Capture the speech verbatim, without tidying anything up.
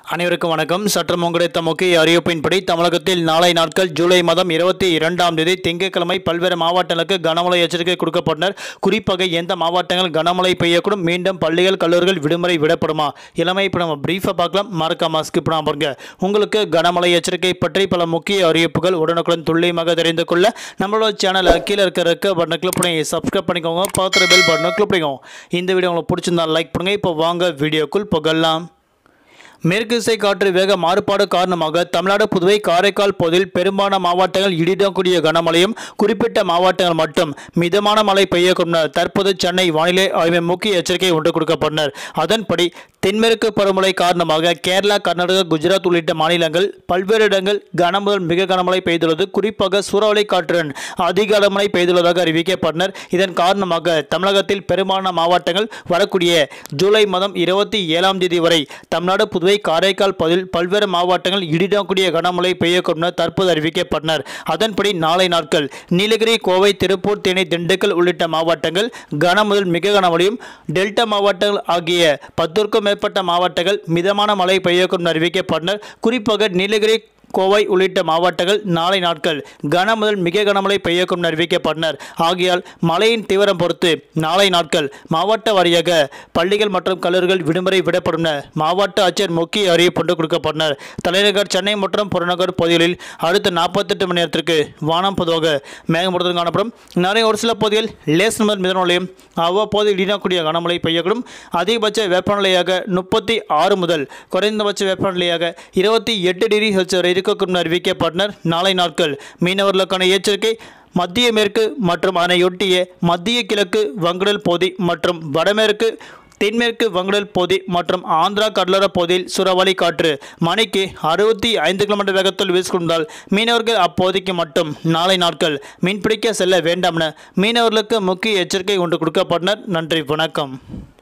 அனைவருக்கும் வணக்கம். சற்று முன் கிடைத்த முக்கிய அறிவிப்பின்படி தமிழகத்தில் நாளை நாட்கள் ஜூலை மாதம் இருபத்தி இரண்டாம் தேதி திங்கட்கிழமை பல்வேறு மாவட்டங்களுக்கு கனமழை எச்சரிக்கை கொடுக்கப்பட்டனர். குறிப்பாக எந்த மாவட்டங்கள் கனமழை பெய்யக்கூடும், மீண்டும் பள்ளிகள் கல்லூரிகள் விடுமுறை விடப்படுமா, இளமை இப்போ நம்ம பிரீஃபாக பார்க்கலாம். மறக்காம ஸ்கிப் பண்ணாம பாருங்க. உங்களுக்கு கனமழை எச்சரிக்கை பற்றி பல முக்கிய அறிவிப்புகள் உடனுக்குடன் துல்லியமாக தெரிந்து கொள்ள நம்மளோட சேனலை கீழே இருக்க இருக்க பட்டனை கிளிக் பண்ணி சப்ஸ்கிரைப் பண்ணிக்கோங்க. பார்த்துட்டு பெல் பட்டனை கிளிக் பண்ணிக்கோங்க. இந்த வீடியோ உங்களுக்கு பிடிச்சிருந்தா லைக் பண்ணுங்க. இப்போ வாங்க வீடியோக்குள் புகழலாம். மேற்கு திசை காற்று வேக மாறுபாடு காரணமாக தமிழ்நாடு, புதுவை, காரைக்கால் பகுதியில் பெரும்பாலான மாவட்டங்கள் இடியுடன் கனமழையும், குறிப்பிட்ட மாவட்டங்கள் மட்டும் மிதமான மழை பெய்யக்கூடும். தற்போது சென்னை வானிலை ஆய்வு முக்கிய எச்சரிக்கை ஒன்று கொடுக்கப்பட்டனர். அதன்படி தென்மேற்கு பருவமழை காரணமாக கேரளா, கர்நாடகா, குஜராத் உள்ளிட்ட மாநிலங்கள் பல்வேறு இடங்கள் கனமுதல் மிக கனமழை பெய்துள்ளது. குறிப்பாக சூறாவளி காற்றுடன் அதிக கனமழை பெய்துள்ளதாக அறிவிக்கப்பட்டனர். இதன் காரணமாக தமிழகத்தில் பெரும்பாலான மாவட்டங்கள் வரக்கூடிய ஜூலை மாதம் இருபத்தி ஏழாம் தேதி வரை தமிழ்நாடு, புதுவை, காரைக்கால் பகுதியில் பல்வேறு மாவட்டங்கள் இடியுடன் கனமழை பெய்யக்கூடும் தற்போது அறிவிக்கப்பட்டனர். அதன்படி நாளை நாட்கள் நீலகிரி, கோவை, திருப்பூர், தேனி, திண்டுக்கல் உள்ளிட்ட மாவட்டங்கள் கனமுதல் மிக கனமழையும், டெல்டா மாவட்டங்கள் ஆகிய பத்திற்கும் மேற்பட்ட மாவட்டங்கள் மிதமான மழை பெய்யக்கூடும் அறிவிக்கப்பட்டனர். குறிப்பாக நீலகிரி, கோவை உள்ளிட்ட மாவட்டங்கள் நாளை நாட்கள் கன முதல் மிக கனமழை பெய்யக்கும் அறிவிக்கப்பட்டனர். ஆகையால் மழையின் தீவிரம் பொறுத்து நாளை நாட்கள் மாவட்ட வாரியாக பள்ளிகள் மற்றும் கல்லூரிகள் விடுமுறை விடப்படும் மாவட்ட ஆட்சியர் முக்கிய அறிவிப்பு கொடுக்கப்பட்டனர். தலைநகர் சென்னை மற்றும் புறநகர் பகுதிகளில் அடுத்த நாற்பத்தெட்டு மணி நேரத்திற்கு வானம் பொதுவாக மேகமூட்டத்துடன் காணப்படும். நிறைய ஒரு சில பகுதிகள் லேஸ் முதல் மிதமழையும், அவ்வப்போது இடியக்கூடிய கனமழை பெய்யக்கூடும். அதிகபட்ச வெப்பநிலையாக முப்பத்தி ஆறு முதல் குறைந்தபட்ச வெப்பநிலையாக இருபத்தி எட்டு டிகிரி செல்சியஸ் வரை அறிவிக்கப்பட்டனர். நாளை நாட்கள் மீனவர்களுக்கான எச்சரிக்கை. மத்திய மேற்கு மற்றும் அதனையொட்டிய மத்திய கிழக்கு வங்கடல் பகுதி மற்றும் வடமேற்கு தென்மேற்கு வங்கடல் பகுதி மற்றும் ஆந்திரா கடலோர பகுதியில் சூறாவளி காற்று மணிக்கு அறுபத்தி ஐந்து கிலோமீட்டர் வேகத்தில் வீசிக்கொண்டால் மீனவர்கள் அப்போதைக்கு மட்டும் நாளை நாட்கள் மீன்பிடிக்க செல்ல வேண்டாம் என மீனவர்களுக்கு முக்கிய எச்சரிக்கை ஒன்று கொடுக்கப்பட்டனர். நன்றி, வணக்கம்.